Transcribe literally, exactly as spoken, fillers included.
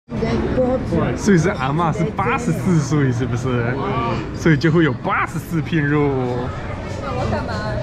所以是阿嬷是八十四岁，是不是？所以就会有八十四片肉。 那我干嘛？